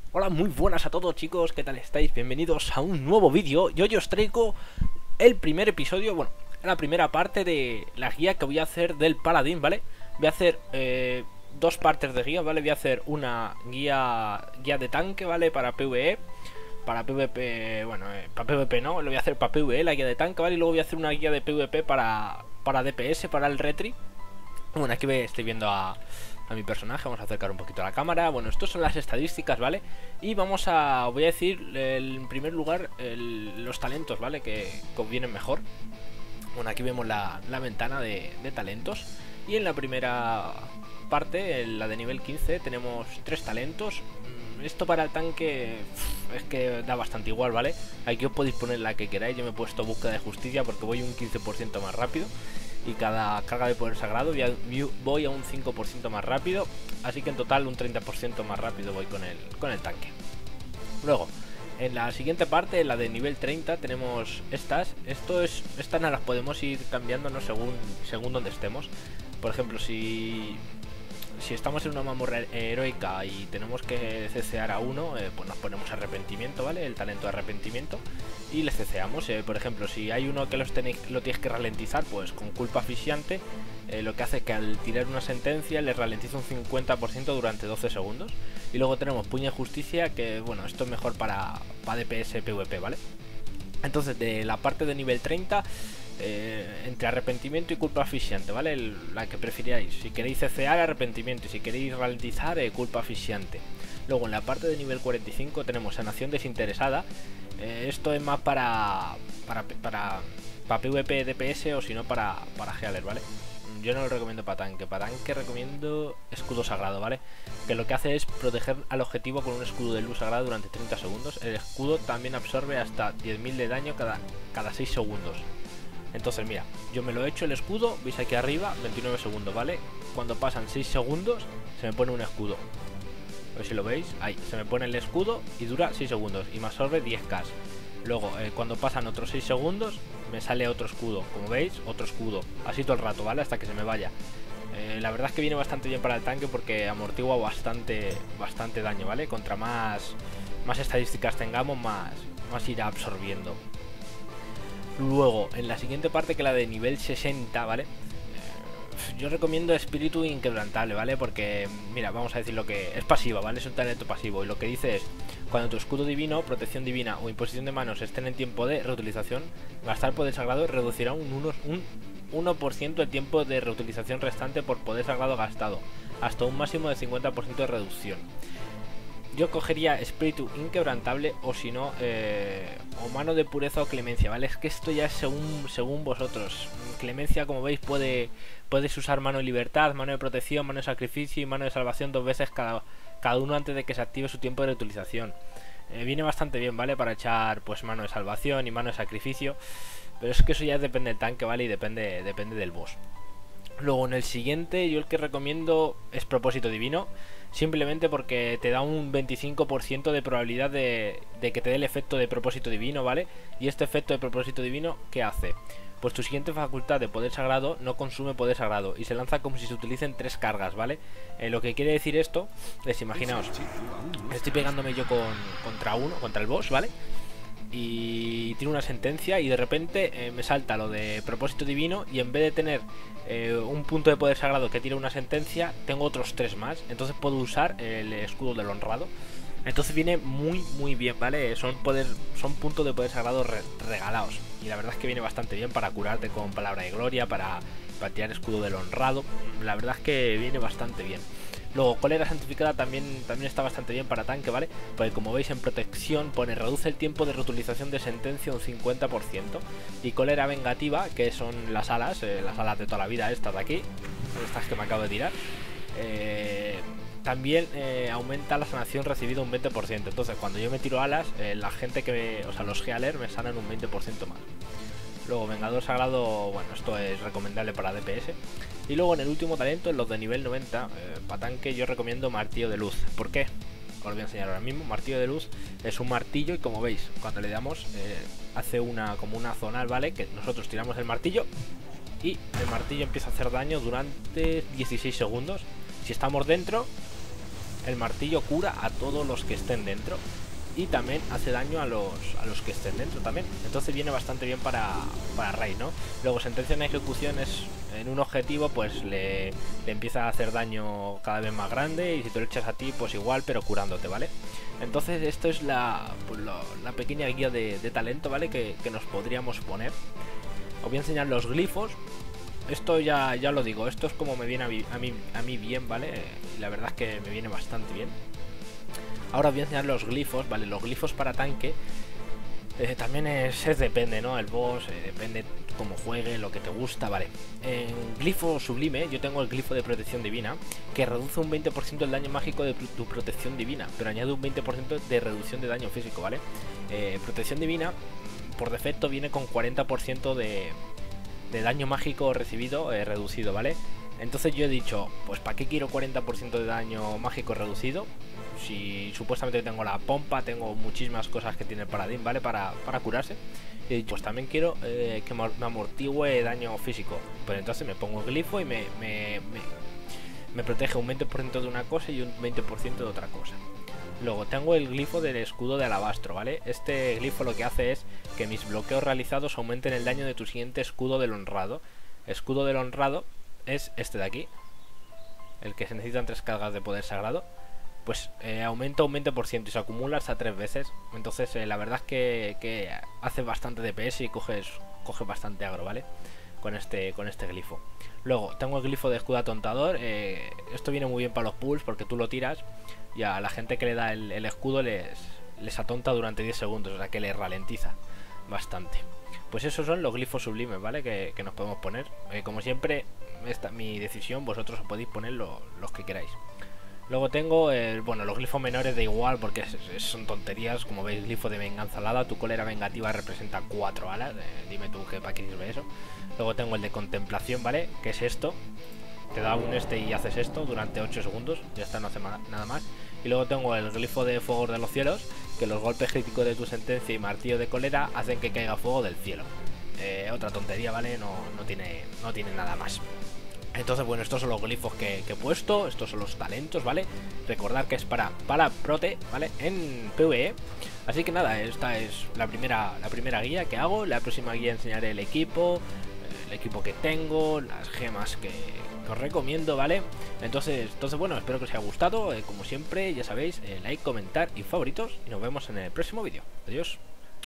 Hola, muy buenas a todos chicos, ¿qué tal estáis? Bienvenidos a un nuevo vídeo. Yo os traigo el primer episodio, bueno, la primera parte de la guía que voy a hacer del Paladín, ¿vale? Voy a hacer dos partes de guía, ¿vale? Voy a hacer una guía de tanque, ¿vale? Para PvE, para PvP, bueno, para PvP no, lo voy a hacer para PvE, la guía de tanque, ¿vale? Y luego voy a hacer una guía de PvP para DPS, para el Retri. Bueno, aquí estoy viendo a mi personaje, vamos a acercar un poquito a la cámara. Bueno, estos son las estadísticas, ¿vale? Y voy a decir en primer lugar los talentos, ¿vale? Que convienen mejor. Bueno, aquí vemos la ventana de talentos. Y en la primera parte, en la de nivel 15, tenemos 3 talentos. Esto para el tanque es que da bastante igual, ¿vale? Aquí os podéis poner la que queráis. Yo me he puesto búsqueda de justicia porque voy un 15% más rápido. Y cada carga de poder sagrado voy a un 5% más rápido. Así que en total un 30% más rápido voy con el tanque. Luego, en la siguiente parte, en la de nivel 30, tenemos estas. Estas no las podemos ir cambiando, ¿no? según donde estemos. Por ejemplo, si estamos en una mazmorra heroica y tenemos que cecear a uno, pues nos ponemos arrepentimiento, ¿vale? El talento de arrepentimiento y le ceceamos. Por ejemplo, si hay uno que lo tienes que ralentizar, pues con culpa asfixiante, lo que hace es que al tirar una sentencia le ralentiza un 50% durante 12 segundos. Y luego tenemos puño de justicia, que bueno, esto es mejor para DPS PvP, ¿vale? Entonces, de la parte de nivel 30, entre arrepentimiento y culpa asfixiante, ¿vale? La que prefiráis. Si queréis cecear, arrepentimiento. Y si queréis ralentizar, culpa asfixiante. Luego en la parte de nivel 45 tenemos sanación desinteresada. Esto es más para PvP DPS o si no para healer, ¿vale? Yo no lo recomiendo para tanque. Para tanque recomiendo escudo sagrado, ¿vale? Que lo que hace es proteger al objetivo con un escudo de luz sagrada durante 30 segundos. El escudo también absorbe hasta 10.000 de daño cada 6 segundos. Entonces mira, yo me lo he hecho el escudo, veis aquí arriba, 29 segundos, ¿vale? Cuando pasan 6 segundos se me pone un escudo. A ver si lo veis, ahí, se me pone el escudo y dura 6 segundos y me absorbe 10k. Luego, cuando pasan otros 6 segundos, me sale otro escudo, como veis, otro escudo. Así todo el rato, ¿vale? Hasta que se me vaya. La verdad es que viene bastante bien para el tanque porque amortigua bastante daño, ¿vale? Contra más estadísticas tengamos, más irá absorbiendo. Luego, en la siguiente parte, que la de nivel 60, ¿vale? Yo recomiendo espíritu inquebrantable, ¿vale? Porque, mira, vamos a decir lo que es pasiva, ¿vale? Es un talento pasivo y lo que dice es: cuando tu escudo divino, protección divina o imposición de manos estén en tiempo de reutilización, gastar poder sagrado reducirá un 1% el tiempo de reutilización restante por poder sagrado gastado, hasta un máximo de 50% de reducción. Yo cogería espíritu inquebrantable o si no, o mano de pureza o clemencia, ¿vale? Es que esto ya es según vosotros. Clemencia, como veis, puedes usar mano de libertad, mano de protección, mano de sacrificio y mano de salvación 2 veces cada uno antes de que se active su tiempo de reutilización. Viene bastante bien, ¿vale? Para echar pues mano de salvación y mano de sacrificio. Pero es que eso ya depende del tanque, ¿vale? Y depende del boss. Luego en el siguiente yo el que recomiendo es propósito divino. Simplemente porque te da un 25% de probabilidad de que te dé el efecto de propósito divino, ¿vale? Y este efecto de propósito divino, ¿qué hace? Pues tu siguiente facultad de poder sagrado no consume poder sagrado y se lanza como si se utilicen 3 cargas, ¿vale? Lo que quiere decir esto es, imaginaos, estoy pegándome yo contra el boss, ¿vale? Y tiene una sentencia y de repente me salta lo de propósito divino y en vez de tener un punto de poder sagrado que tira una sentencia, tengo otros 3 más. Entonces puedo usar el escudo del honrado. Entonces viene muy bien, ¿vale? Son puntos de poder sagrado regalados. Y la verdad es que viene bastante bien para curarte con palabra de gloria, para tirar escudo del honrado. La verdad es que viene bastante bien. Luego, cólera santificada también está bastante bien para tanque, ¿vale? Porque como veis en protección pone reduce el tiempo de reutilización de sentencia un 50%. Y cólera vengativa, que son las alas de toda la vida, estas de aquí, estas que me acabo de tirar, también aumenta la sanación recibida un 20%. Entonces cuando yo me tiro alas, la gente los healer me sanan un 20% más. Luego vengador sagrado, bueno, esto es recomendable para DPS. Y luego en el último talento, en los de nivel 90, para tanque yo recomiendo martillo de luz. ¿Por qué? Os lo voy a enseñar ahora mismo. Martillo de luz es un martillo y como veis, cuando le damos hace como una zonal, ¿vale? Que nosotros tiramos el martillo y el martillo empieza a hacer daño durante 16 segundos. Si estamos dentro, el martillo cura a todos los que estén dentro y también hace daño a los que estén dentro también. Entonces viene bastante bien para raid, ¿no? Luego sentencia en ejecución es en un objetivo, pues le empieza a hacer daño cada vez más grande, y si te lo echas a ti, pues igual, pero curándote, ¿vale? Entonces esto es la pequeña guía de talento, ¿vale? Que nos podríamos poner. Os voy a enseñar los glifos. Esto ya lo digo, esto es como me viene a mí bien, ¿vale? Y la verdad es que me viene bastante bien. Ahora os voy a enseñar los glifos, ¿vale? Los glifos para tanque también es depende, ¿no? El boss, depende cómo juegue, lo que te gusta, ¿vale? En glifo sublime yo tengo el glifo de protección divina, que reduce un 20% el daño mágico de tu protección divina, pero añade un 20% de reducción de daño físico, ¿vale? Protección divina, por defecto, viene con 40% de daño mágico recibido reducido, ¿vale? Entonces yo he dicho, pues ¿para qué quiero 40% de daño mágico reducido? Si supuestamente tengo la pompa, tengo muchísimas cosas que tiene el paladín, ¿vale? Para curarse. Y pues también quiero que me amortigüe daño físico. Pues entonces me pongo el glifo y me protege un 20% de una cosa y un 20% de otra cosa. Luego tengo el glifo del escudo de alabastro, ¿vale? Este glifo lo que hace es que mis bloqueos realizados aumenten el daño de tu siguiente escudo del honrado. Escudo del honrado es este de aquí, el que se necesitan 3 cargas de poder sagrado. Pues aumenta un 20% y se acumula hasta 3 veces. Entonces la verdad es que hace bastante DPS y coge bastante agro, ¿vale? Con este glifo. Luego tengo el glifo de escudo atontador. Esto viene muy bien para los pulls porque tú lo tiras y a la gente que le da el escudo les atonta durante 10 segundos, o sea que les ralentiza bastante. Pues esos son los glifos sublimes, ¿vale? Que nos podemos poner. Como siempre, esta es mi decisión, vosotros os podéis poner los que queráis. Luego tengo, bueno, los glifos menores da igual porque son tonterías. Como veis, glifo de venganza alada, tu cólera vengativa representa 4 alas. Dime tú que para qué sirve eso. Luego tengo el de contemplación, ¿vale? Que es esto. Te da un y haces esto durante 8 segundos. Ya está, no hace nada más. Y luego tengo el glifo de fuego de los cielos, que los golpes críticos de tu sentencia y martillo de cólera hacen que caiga fuego del cielo. Otra tontería, ¿vale? No tiene nada más. Entonces, bueno, estos son los glifos que he puesto. Estos son los talentos, ¿vale? Recordad que es para prote, ¿vale? En PvE. Así que nada, esta es la primera guía que hago. La próxima guía enseñaré el equipo que tengo, las gemas que os recomiendo, ¿vale? Entonces bueno, espero que os haya gustado. Como siempre, ya sabéis, like, comentar y favoritos. Y nos vemos en el próximo vídeo. Adiós.